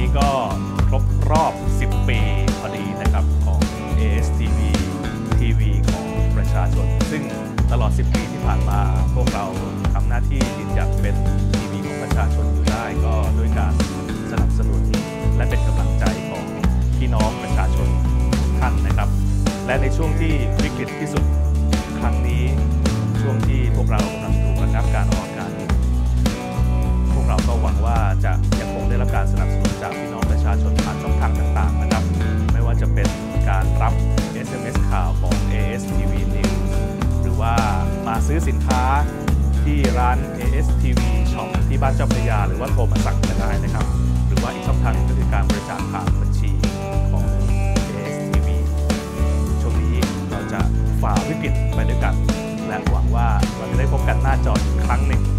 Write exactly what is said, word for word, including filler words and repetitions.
นี้ก็ครบรอบสิบปีพอดีนะครับของ เอ เอส ที วี ทีวีของประชาชนซึ่งตลอดสิบปีที่ผ่านมาพวกเราทำหน้าที่ยืนหยัดเป็นทีวีของประชาชนอยู่ได้ก็ด้วยการสนับสนุนและเป็นกำลังใจของพี่น้องประชาชนทุกท่านนะครับและในช่วงที่วิกฤตที่สุดครั้งนี้ช่วงที่พวกเรากำลังถูกระงับการออกอากาศพวกเราก็หวังว่าจะยังคงได้รับการสนับสนุนจากพี่น้องประชาชนผ่านช่องทางต่างๆนะครับไม่ว่าจะเป็นการรับ เอส เอ็ม เอส ข่าวของ เอ เอส ที วี News หรือว่ามาซื้อสินค้าที่ร้าน เอ เอส ที วี Shop ที่บ้านเจ้าพระยาหรือว่าโทรมาสั่งกันได้นะครับหรือว่าอีกช่องทางก็คือการบริจาคผ่านบัญชีของ เอ เอส ที วี ช่วงนี้เราจะฝ่าวิกฤตไปด้วยกันและหวังว่าเราจะได้พบกันหน้าจออีกครั้งหนึ่ง